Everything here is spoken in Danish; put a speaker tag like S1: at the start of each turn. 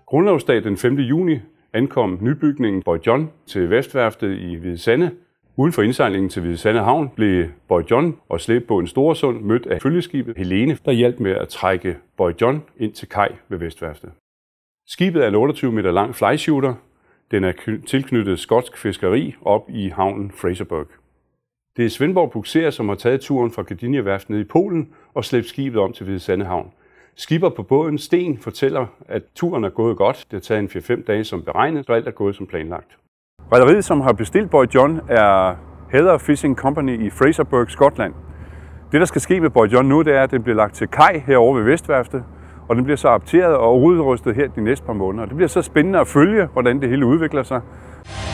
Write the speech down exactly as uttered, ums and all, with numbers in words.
S1: Grundlovsdag den femte juni ankom nybygningen Boy John til Vestværftet i Hvide Sande. Uden for indsejlingen til Hvide Sande Havn blev Boy John og slæbebåden Storesund mødt af følgeskibet Helene, der hjalp med at trække Boy John ind til kaj ved Vestværftet. Skibet er en otteogtyve meter lang flyshooter. Den er tilknyttet skotsk fiskeri op i havnen Fraserburgh. Det er Svendborg Bugser, som har taget turen fra Gdynia-værftet ned i Polen og slæbt skibet om til Hvide Sande Havn. Skipper på båden Sten fortæller, at turen er gået godt. Det har taget en fire fem dage som beregnet, så alt er gået som planlagt. Rederiet, som har bestilt Boy John, er Heather Fishing Company i Fraserburgh, Skotland. Det, der skal ske med Boy John nu, det er, at den bliver lagt til kaj herovre ved Vestværftet, og den bliver så apteret og udrustet her de næste par måneder. Det bliver så spændende at følge, hvordan det hele udvikler sig.